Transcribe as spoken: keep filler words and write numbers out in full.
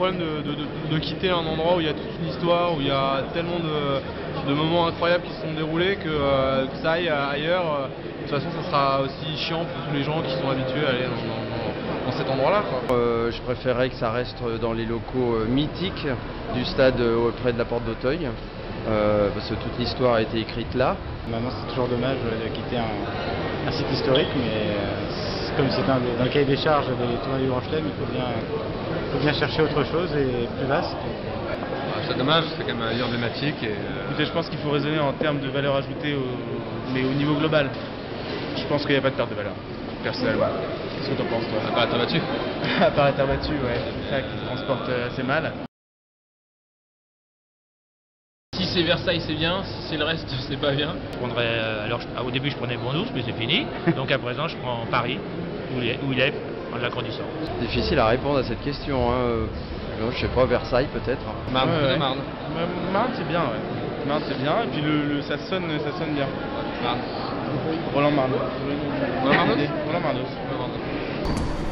problème de, de, de, de quitter un endroit où il y a toute une histoire, où il y a tellement de, de moments incroyables qui se sont déroulés que, euh, que ça aille ailleurs. De toute façon, ça sera aussi chiant pour tous les gens qui sont habitués à aller dans, dans, dans, dans cet endroit-là. Euh, je préférerais que ça reste dans les locaux euh, mythiques du stade euh, près de la porte d'Auteuil, euh, parce que toute l'histoire a été écrite là. Maintenant, c'est toujours dommage de quitter un, un site historique, mais euh, comme c'est dans le cahier des charges des tournois du Grand Chelem, il faut bien, faut bien chercher autre chose et plus vaste. C'est dommage, c'est quand même un lieu emblématique. Et, euh... Écoutez, je pense qu'il faut raisonner en termes de valeur ajoutée, au, mais au niveau global. Je pense qu'il n'y a pas de perte de valeur, personnellement. Qu'est-ce que tu en penses, toi? À part la terre battue. À part la terre battue, ouais, c'est ça qui se transporte assez mal. Si c'est Versailles, c'est bien. Si c'est le reste, c'est pas bien. Je prendrais, alors, je, au début, je prenais Bondours, mais c'est fini. Donc à présent, je prends Paris, où il est, où il est en l'agrandissant. C'est difficile à répondre à cette question. Hein. Non, je sais pas, Versailles peut-être. Marne, ouais, ouais. Marne. Marne, c'est bien, ouais. Marne, c'est bien. Et puis le, le, ça sonne, ça sonne bien. Marne. Roland Marne. Roland Marnos. Roland Marnos.